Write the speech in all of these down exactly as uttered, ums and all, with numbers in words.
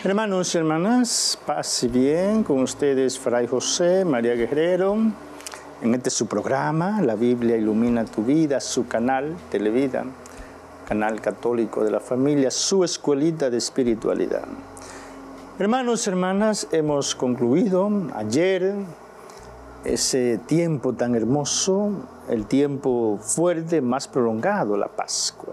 Hermanos y hermanas, paz y bien con ustedes, Fray José María Guerrero, en este su programa, La Biblia Ilumina Tu Vida, su canal Televida, canal católico de la familia, su escuelita de espiritualidad. Hermanos y hermanas, hemos concluido ayer ese tiempo tan hermoso, el tiempo fuerte, más prolongado, la Pascua,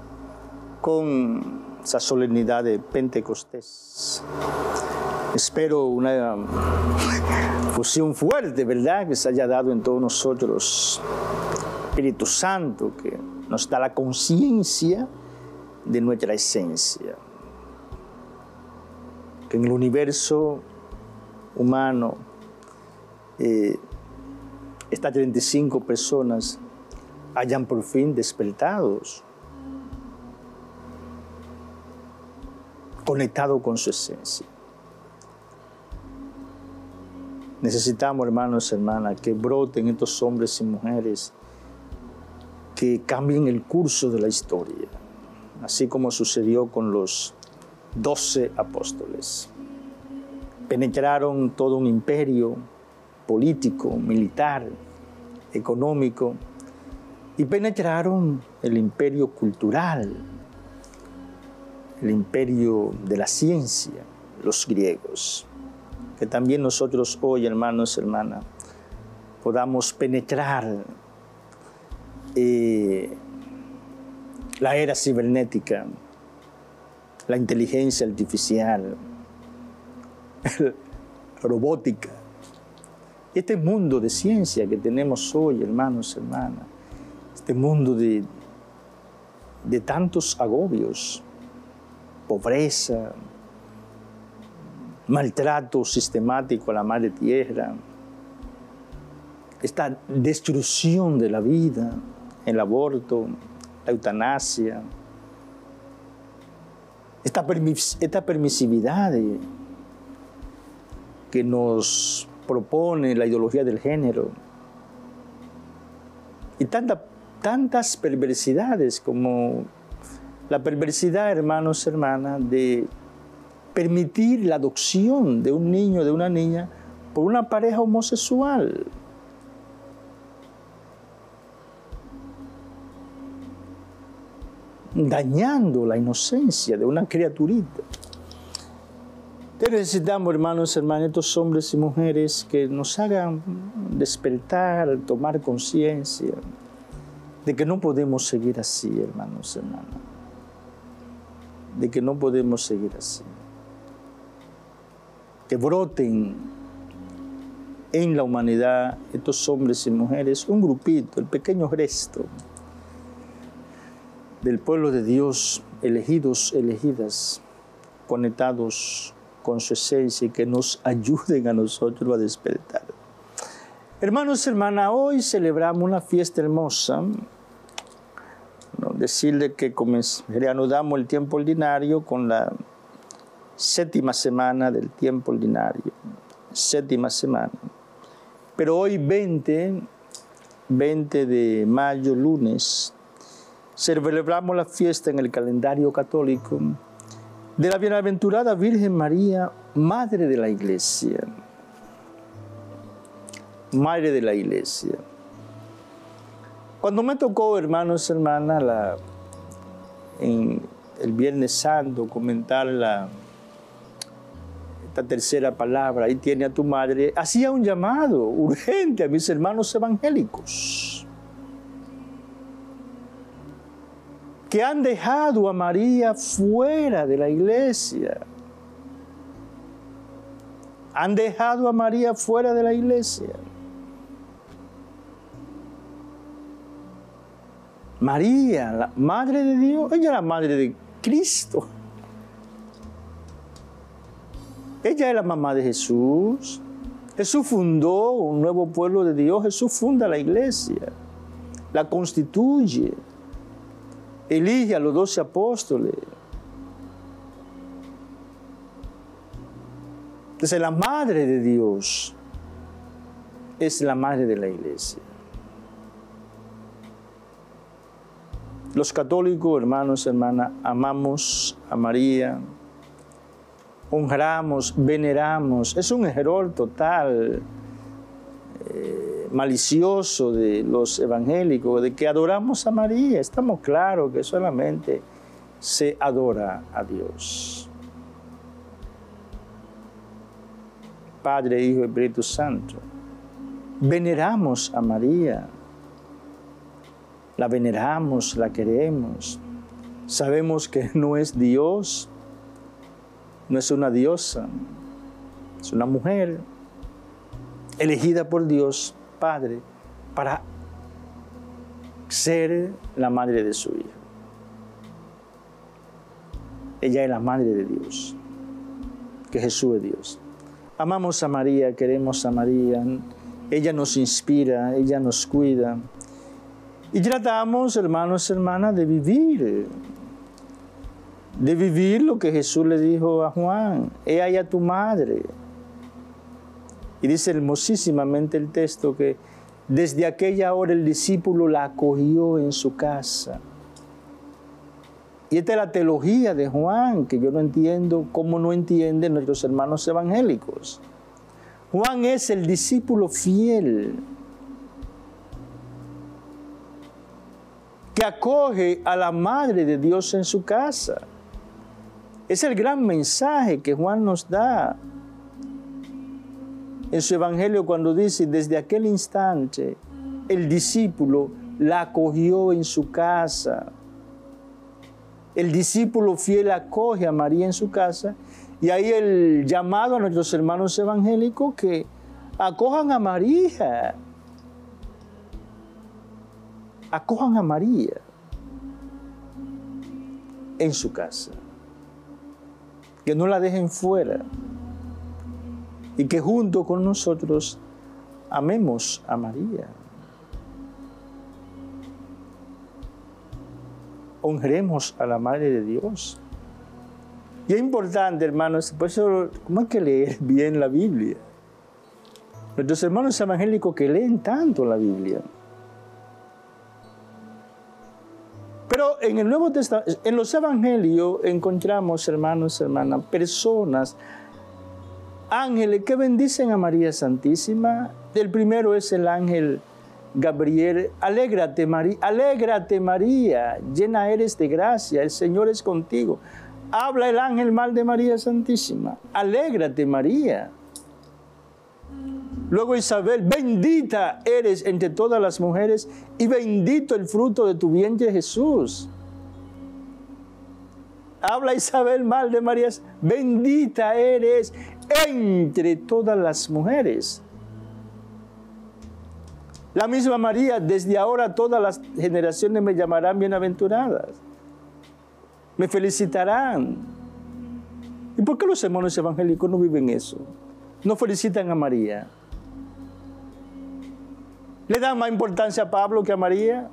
con esa solemnidad de Pentecostés. Espero una fusión fuerte, ¿verdad?, que se haya dado en todos nosotros. Espíritu Santo, que nos da la conciencia de nuestra esencia. Que en el universo humano, eh, estas treinta y cinco personas hayan por fin despertados, conectado con su esencia. Necesitamos, hermanos y hermanas, que broten estos hombres y mujeres que cambien el curso de la historia, así como sucedió con los doce apóstoles. Penetraron todo un imperio político, militar, económico, y penetraron el imperio cultural, el imperio de la ciencia, los griegos. Que también nosotros hoy, hermanos y hermanas, podamos penetrar eh, la era cibernética, la inteligencia artificial, la robótica, este mundo de ciencia que tenemos hoy, hermanos y hermanas, este mundo de, de tantos agobios, pobreza, maltrato sistemático a la madre tierra, esta destrucción de la vida, el aborto, la eutanasia, esta, permis esta permisividad de, que nos propone la ideología del género, y tanta, tantas perversidades como la perversidad, hermanos y hermanas, de permitir la adopción de un niño o de una niña por una pareja homosexual. Dañando la inocencia de una criaturita. Entonces necesitamos, hermanos y hermanas, estos hombres y mujeres que nos hagan despertar, tomar conciencia de que no podemos seguir así, hermanos y hermanas. De que no podemos seguir así. Que broten en la humanidad estos hombres y mujeres, un grupito, el pequeño resto del pueblo de Dios, elegidos, elegidas, conectados con su esencia y que nos ayuden a nosotros a despertar. Hermanos y hermanas, hoy celebramos una fiesta hermosa. No, decirle que reanudamos el tiempo ordinario con la séptima semana del tiempo ordinario, séptima semana. Pero hoy veinte, veinte de mayo, lunes, celebramos la fiesta en el calendario católico de la bienaventurada Virgen María, Madre de la Iglesia. Madre de la Iglesia. Cuando me tocó, hermanos y hermanas, la, en el Viernes Santo, comentar la, esta tercera palabra, ahí tiene a tu madre, hacía un llamado urgente a mis hermanos evangélicos que han dejado a María fuera de la iglesia. Han dejado a María fuera de la iglesia. María, la Madre de Dios, ella es la Madre de Cristo. Ella es la mamá de Jesús. Jesús fundó un nuevo pueblo de Dios. Jesús funda la iglesia, la constituye, elige a los doce apóstoles. Entonces la Madre de Dios es la Madre de la iglesia. Los católicos, hermanos y hermanas, amamos a María, honramos, veneramos. Es un error total, eh, malicioso de los evangélicos, de que adoramos a María. Estamos claros que solamente se adora a Dios. Padre, Hijo y Espíritu Santo. Veneramos a María. La veneramos, la queremos. Sabemos que no es Dios, no es una diosa, es una mujer elegida por Dios Padre para ser la madre de su Hijo. Ella es la madre de Dios, que Jesús es Dios. Amamos a María, queremos a María, ella nos inspira, ella nos cuida. Y tratamos, hermanos y hermanas, de vivir, de vivir lo que Jesús le dijo a Juan, he ahí a tu madre. Y dice hermosísimamente el texto que desde aquella hora el discípulo la acogió en su casa. Y esta es la teología de Juan, que yo no entiendo cómo no entienden nuestros hermanos evangélicos. Juan es el discípulo fiel, que acoge a la Madre de Dios en su casa. Es el gran mensaje que Juan nos da en su evangelio cuando dice, desde aquel instante el discípulo la acogió en su casa. El discípulo fiel acoge a María en su casa, y ahí el llamado a nuestros hermanos evangélicos que acojan a María. Acojan a María en su casa. Que no la dejen fuera. Y que junto con nosotros amemos a María. Honremos a la Madre de Dios. Y es importante, hermanos, por eso, ¿cómo hay que leer bien la Biblia? Nuestros hermanos evangélicos que leen tanto la Biblia. Pero en el Nuevo Testamento, en los evangelios encontramos, hermanos y hermanas, personas, ángeles que bendicen a María Santísima. El primero es el ángel Gabriel. Alégrate María, alégrate María, llena eres de gracia, el Señor es contigo. Habla el ángel mal de María Santísima. Alégrate María. Luego Isabel, bendita eres entre todas las mujeres y bendito el fruto de tu vientre Jesús. Habla Isabel mal de María, bendita eres entre todas las mujeres. La misma María, desde ahora todas las generaciones me llamarán bienaventuradas. Me felicitarán. ¿Y por qué los hermanos evangélicos no viven eso? No felicitan a María. ¿Le dan más importancia a Pablo que a María?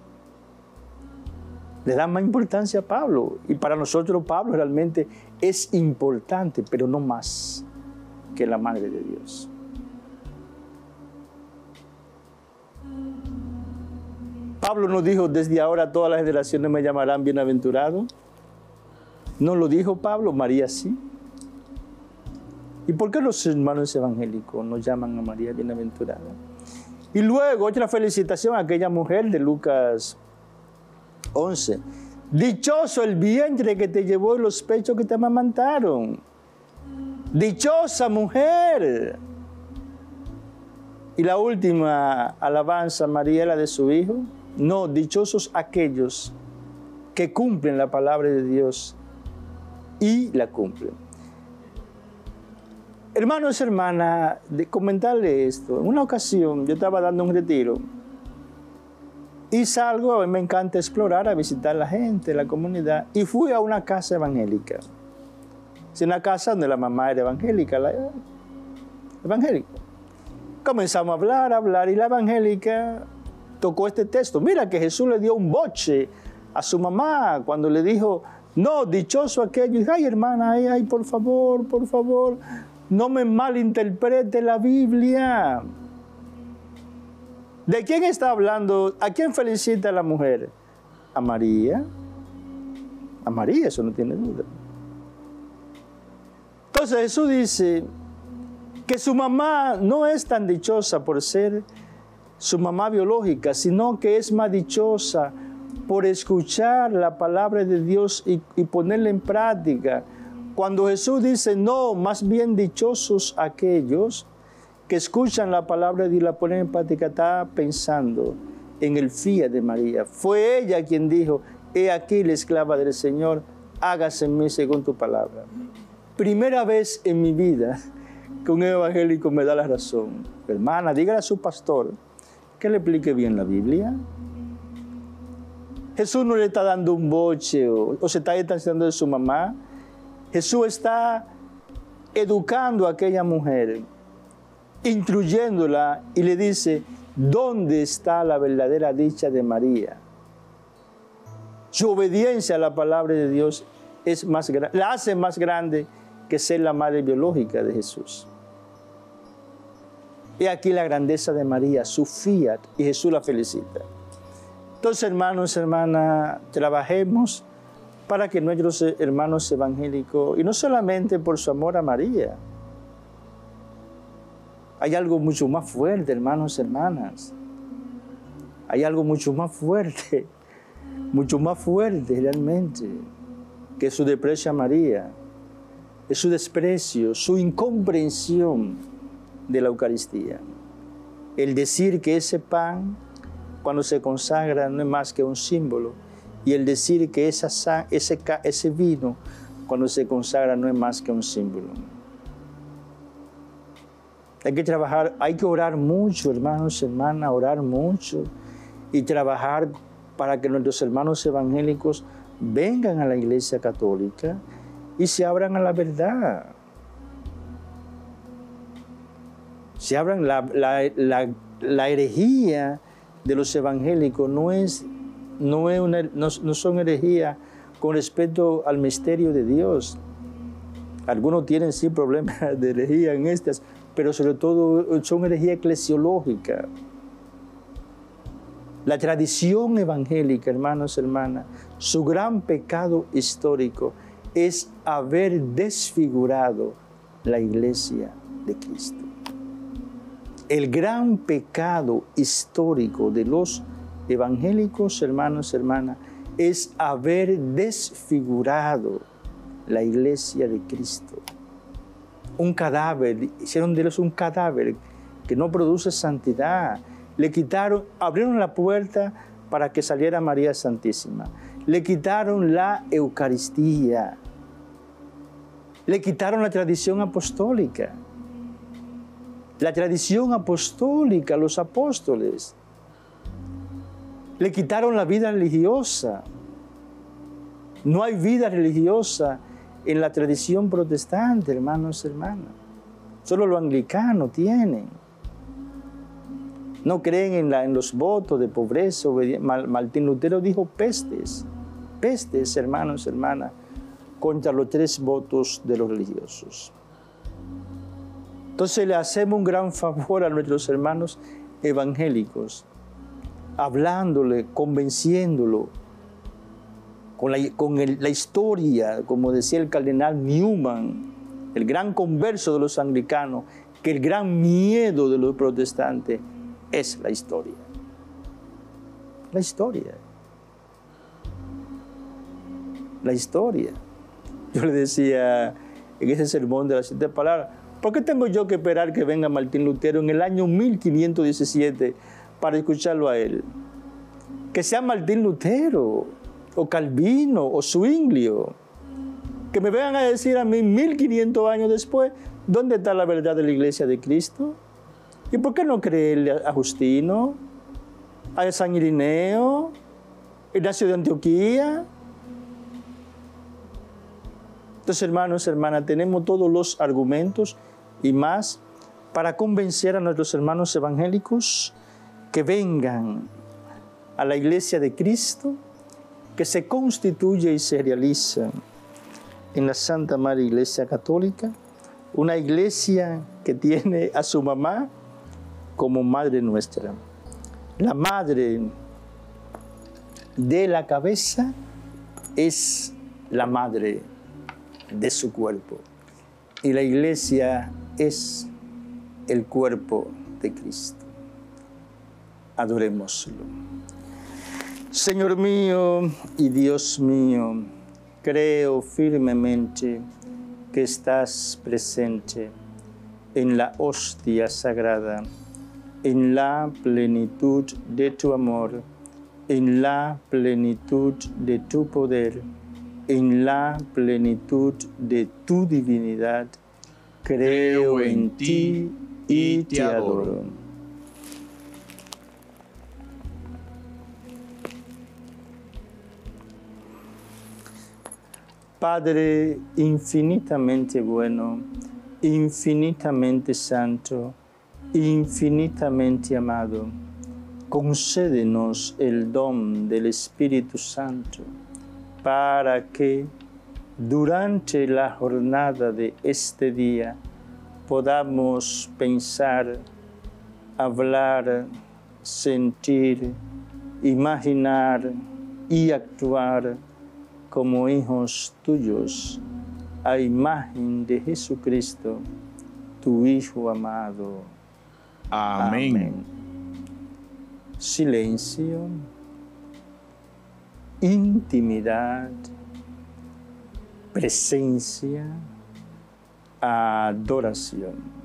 Le dan más importancia a Pablo. Y para nosotros Pablo realmente es importante, pero no más que la Madre de Dios. Pablo nos dijo, desde ahora todas las generaciones me llamarán bienaventurado. ¿No lo dijo Pablo? María sí. ¿Y por qué los hermanos evangélicos nos llaman a María bienaventurada? Y luego otra felicitación a aquella mujer de Lucas once. Dichoso el vientre que te llevó y los pechos que te amamantaron. Dichosa mujer. Y la última alabanza, María, la de su hijo. No, dichosos aquellos que cumplen la palabra de Dios y la cumplen. Hermanos y hermanas, de comentarle esto. En una ocasión yo estaba dando un retiro y salgo, a mí me encanta explorar, a visitar la gente, la comunidad, y fui a una casa evangélica. Es una casa donde la mamá era evangélica, la evangélica. Comenzamos a hablar, a hablar, y la evangélica tocó este texto. Mira que Jesús le dio un boche a su mamá cuando le dijo, no, dichoso aquello. Y dije, ay, hermana, ay, ay, por favor, por favor, no me malinterprete la Biblia. ¿De quién está hablando? ¿A quién felicita a la mujer? ¿A María? A María, eso no tiene duda. Entonces Jesús dice que su mamá no es tan dichosa por ser su mamá biológica, sino que es más dichosa por escuchar la palabra de Dios y, y ponerla en práctica. Cuando Jesús dice, no, más bien dichosos aquellos que escuchan la palabra de Dios y la ponen en práctica, está pensando en el fiat de María. Fue ella quien dijo, he aquí la esclava del Señor, hágase en mí según tu palabra. Primera vez en mi vida que un evangélico me da la razón. Hermana, dígale a su pastor que le explique bien la Biblia. Jesús no le está dando un boche o, o se está distanciando de su mamá. Jesús está educando a aquella mujer, instruyéndola y le dice, ¿dónde está la verdadera dicha de María? Su obediencia a la palabra de Dios es más, la hace más grande que ser la madre biológica de Jesús. He aquí la grandeza de María, su fiat, y Jesús la felicita. Entonces, hermanos, hermanas, trabajemos para que nuestros hermanos evangélicos, y no solamente por su amor a María, hay algo mucho más fuerte, hermanos, hermanas. Hay algo mucho más fuerte, mucho más fuerte realmente, que su desprecio a María, es su desprecio, su incomprensión de la Eucaristía. El decir que ese pan, cuando se consagra, no es más que un símbolo, y el decir que esa, ese, ese vino, cuando se consagra, no es más que un símbolo. Hay que trabajar, hay que orar mucho, hermanos, hermanas, orar mucho y trabajar para que nuestros hermanos evangélicos vengan a la Iglesia Católica y se abran a la verdad. Se abran la, la, la, la herejía de los evangélicos, no, es, no, es una, no, no son herejías con respecto al misterio de Dios. Algunos tienen sí problemas de herejía en estas, pero sobre todo son herejía eclesiológica. La tradición evangélica, hermanos, hermanas, su gran pecado histórico es haber desfigurado la Iglesia de Cristo. El gran pecado histórico de los evangélicos, hermanos, hermanas, es haber desfigurado la Iglesia de Cristo. Un cadáver, hicieron de ellos un cadáver que no produce santidad. Le quitaron, abrieron la puerta para que saliera María Santísima. Le quitaron la Eucaristía. Le quitaron la tradición apostólica. La tradición apostólica, los apóstoles. Le quitaron la vida religiosa. No hay vida religiosa en la tradición protestante, hermanos y hermanas. Solo los anglicanos tienen. No creen en, la, en los votos de pobreza. Martín Lutero dijo pestes, pestes, hermanos y hermanas, contra los tres votos de los religiosos. Entonces le hacemos un gran favor a nuestros hermanos evangélicos, hablándole, convenciéndolo, con, la, con el, la historia, como decía el cardenal Newman, el gran converso de los anglicanos, que el gran miedo de los protestantes es la historia. La historia. La historia. Yo le decía en ese sermón de las siete palabras, ¿por qué tengo yo que esperar que venga Martín Lutero en el año mil quinientos diecisiete para escucharlo a él? Que sea Martín Lutero, o Calvino, o Zwinglio, que me vengan a decir a mí mil quinientos años después, ¿dónde está la verdad de la Iglesia de Cristo? ¿Y por qué no creerle a Justino, a San Irineo, Ignacio de Antioquía? Entonces, hermanos, hermanas, tenemos todos los argumentos y más para convencer a nuestros hermanos evangélicos que vengan a la Iglesia de Cristo, que se constituye y se realiza en la Santa Madre Iglesia Católica, una iglesia que tiene a su mamá como madre nuestra. La madre de la cabeza es la madre de su cuerpo. y la iglesia es el cuerpo de Cristo. Adorémoslo. Señor mío y Dios mío, creo firmemente que estás presente en la hostia sagrada, en la plenitud de tu amor, en la plenitud de tu poder, en la plenitud de tu divinidad. Creo en ti y te adoro. Padre infinitamente bueno, infinitamente santo, infinitamente amado, concédenos el don del Espíritu Santo para que durante la jornada de este día podamos pensar, hablar, sentir, imaginar y actuar como hijos tuyos, a imagen de Jesucristo, tu Hijo amado. Amén. Amén. Silencio, intimidad, presencia, adoración.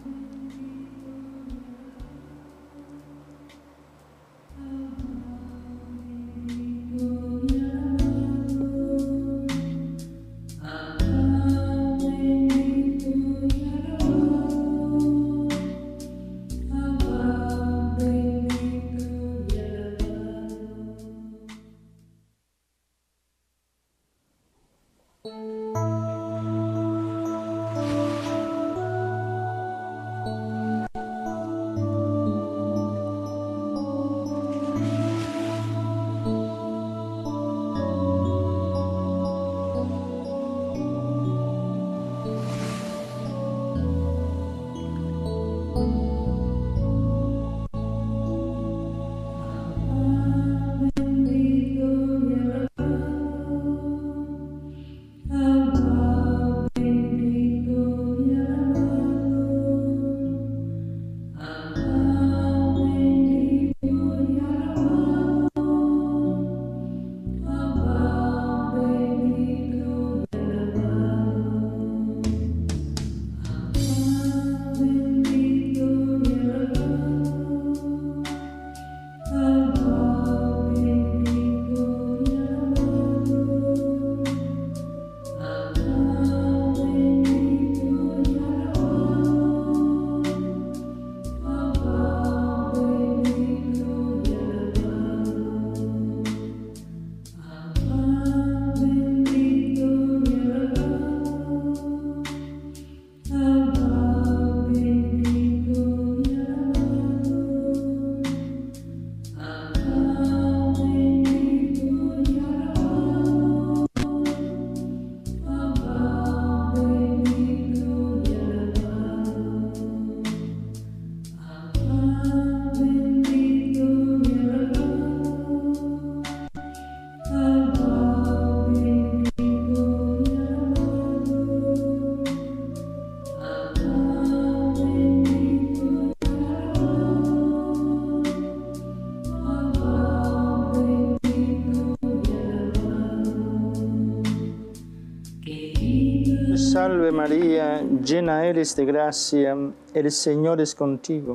Salve María, llena eres de gracia, el Señor es contigo.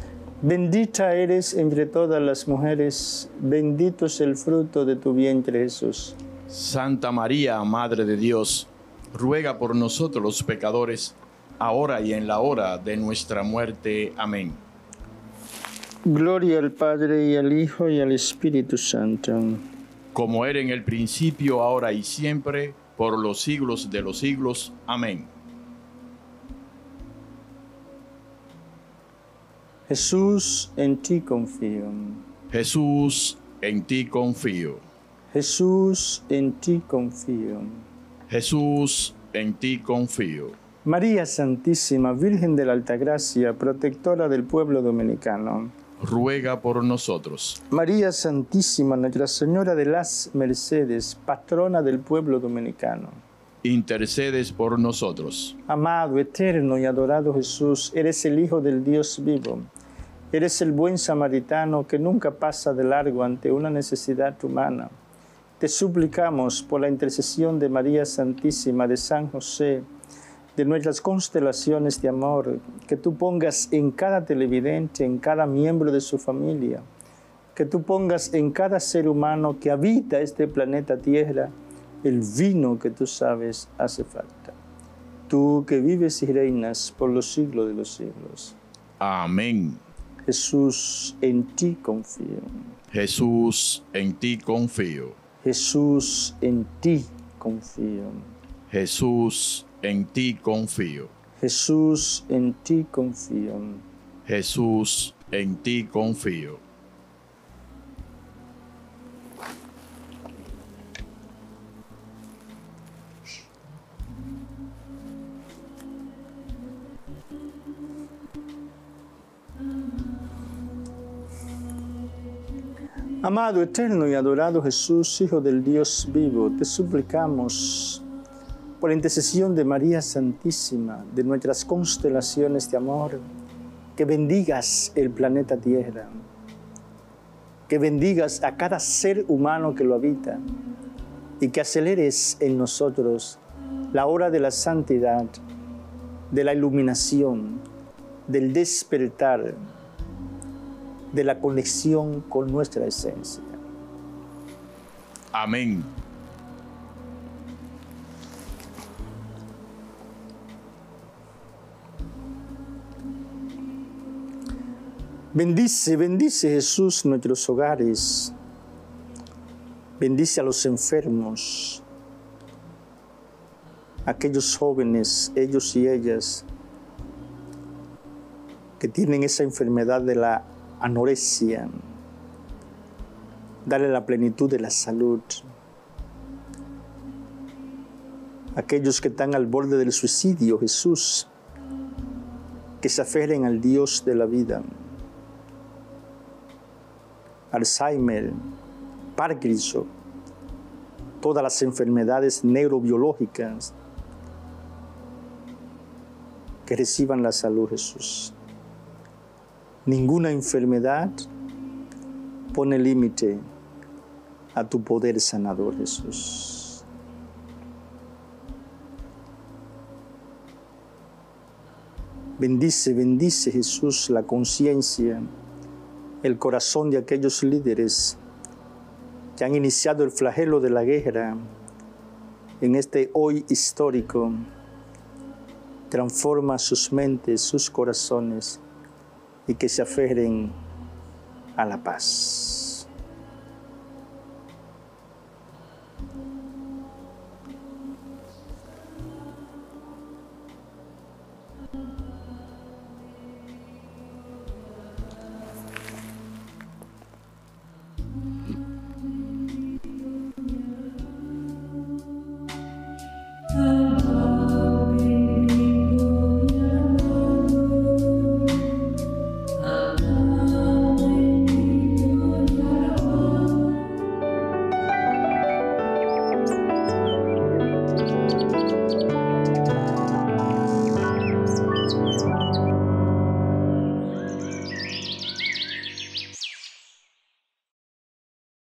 Bendita eres entre todas las mujeres, bendito es el fruto de tu vientre Jesús. Santa María, Madre de Dios, ruega por nosotros los pecadores, ahora y en la hora de nuestra muerte. Amén. Gloria al Padre, y al Hijo, y al Espíritu Santo. Como era en el principio, ahora y siempre, por los siglos de los siglos. Amén. Jesús, en ti confío. Jesús, en ti confío. Jesús, en ti confío. Jesús, en ti confío. María Santísima, Virgen de la Altagracia, protectora del pueblo dominicano, ruega por nosotros. María Santísima, Nuestra Señora de las Mercedes, patrona del pueblo dominicano, intercedes por nosotros. Amado, eterno y adorado Jesús, eres el Hijo del Dios vivo. Eres el buen samaritano que nunca pasa de largo ante una necesidad humana. Te suplicamos por la intercesión de María Santísima, de San José, de nuestras constelaciones de amor, que tú pongas en cada televidente, en cada miembro de su familia, que tú pongas en cada ser humano que habita este planeta Tierra el vino que tú sabes hace falta. Tú que vives y reinas por los siglos de los siglos. Amén. Jesús, en ti confío. Jesús, en ti confío. Jesús, en ti confío. Jesús, en ti confío. Jesús, en ti confío. Jesús, en ti confío. Amado, eterno y adorado Jesús, Hijo del Dios vivo, te suplicamos por la intercesión de María Santísima, de nuestras constelaciones de amor, que bendigas el planeta Tierra, que bendigas a cada ser humano que lo habita y que aceleres en nosotros la hora de la santidad, de la iluminación, del despertar, de la conexión con nuestra esencia. Amén. Bendice, bendice Jesús nuestros hogares. Bendice a los enfermos, aquellos jóvenes, ellos y ellas, que tienen esa enfermedad de la anorexia. Dale la plenitud de la salud. Aquellos que están al borde del suicidio, Jesús, que se aferren al Dios de la vida. Alzheimer, Parkinson, todas las enfermedades neurobiológicas, que reciban la salud, Jesús. Ninguna enfermedad pone límite a tu poder sanador, Jesús. Bendice, bendice, Jesús, la conciencia, el corazón de aquellos líderes que han iniciado el flagelo de la guerra en este hoy histórico. Transforma sus mentes, sus corazones, y que se aferren a la paz.